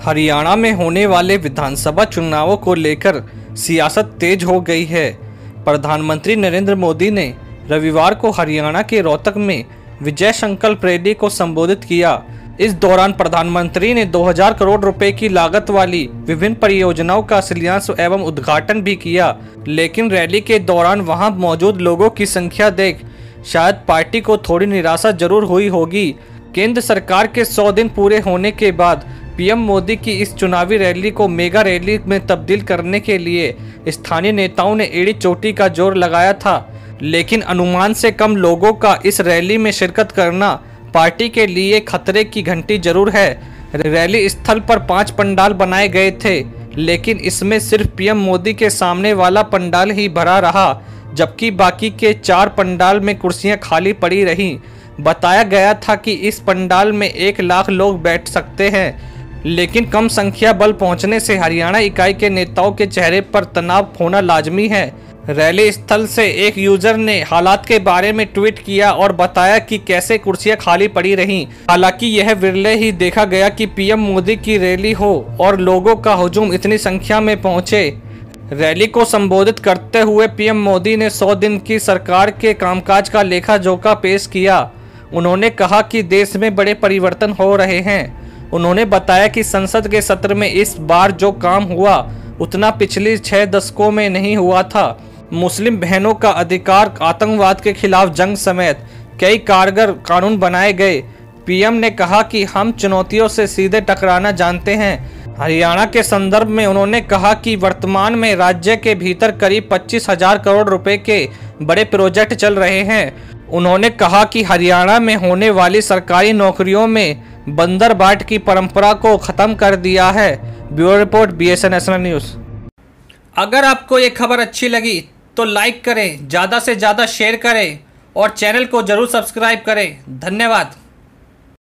हरियाणा में होने वाले विधानसभा चुनावों को लेकर सियासत तेज हो गई है। प्रधानमंत्री नरेंद्र मोदी ने रविवार को हरियाणा के रोहतक में विजय संकल्प रैली को संबोधित किया। इस दौरान प्रधानमंत्री ने 2000 करोड़ रुपए की लागत वाली विभिन्न परियोजनाओं का शिलान्यास एवं उद्घाटन भी किया। लेकिन रैली के दौरान वहां मौजूद लोगों की संख्या देख शायद पार्टी को थोड़ी निराशा जरूर हुई होगी। केंद्र सरकार के 100 दिन पूरे होने के बाद पीएम मोदी की इस चुनावी रैली को मेगा रैली में तब्दील करने के लिए स्थानीय नेताओं ने एड़ी चोटी का जोर लगाया था। लेकिन अनुमान से कम लोगों का इस रैली में शिरकत करना पार्टी के लिए खतरे की घंटी जरूर है। रैली स्थल पर 5 पंडाल बनाए गए थे, लेकिन इसमें सिर्फ पीएम मोदी के सामने वाला पंडाल ही भरा रहा, जबकि बाकी के 4 पंडाल में कुर्सियां खाली पड़ी रहीं। बताया गया था कि इस पंडाल में 1 लाख लोग बैठ सकते हैं, लेकिन कम संख्या बल पहुंचने से हरियाणा इकाई के नेताओं के चेहरे पर तनाव होना लाजमी है। रैली स्थल से एक यूजर ने हालात के बारे में ट्वीट किया और बताया कि कैसे कुर्सियां खाली पड़ी रहीं। हालांकि यह विरले ही देखा गया कि पीएम मोदी की रैली हो और लोगों का हुजूम इतनी संख्या में पहुंचे। रैली को संबोधित करते हुए पीएम मोदी ने 100 दिन की सरकार के कामकाज का लेखा जोखा पेश किया। उन्होंने कहा कि देश में बड़े परिवर्तन हो रहे हैं। उन्होंने बताया कि संसद के सत्र में इस बार जो काम हुआ उतना पिछले 6 दशकों में नहीं हुआ था। मुस्लिम बहनों का अधिकार, आतंकवाद के खिलाफ जंग समेत कई कारगर कानून बनाए गए। पीएम ने कहा कि हम चुनौतियों से सीधे टकराना जानते हैं। हरियाणा के संदर्भ में उन्होंने कहा कि वर्तमान में राज्य के भीतर करीब 25,000 करोड़ रुपए के बड़े प्रोजेक्ट चल रहे हैं। उन्होंने कहा कि हरियाणा में होने वाली सरकारी नौकरियों में बंदर बाट की परंपरा को खत्म कर दिया है। Bureau report, BSN national news. अगर आपको ये खबर अच्छी लगी तो लाइक करें, ज़्यादा से ज़्यादा शेयर करें और चैनल को ज़रूर सब्सक्राइब करें। धन्यवाद।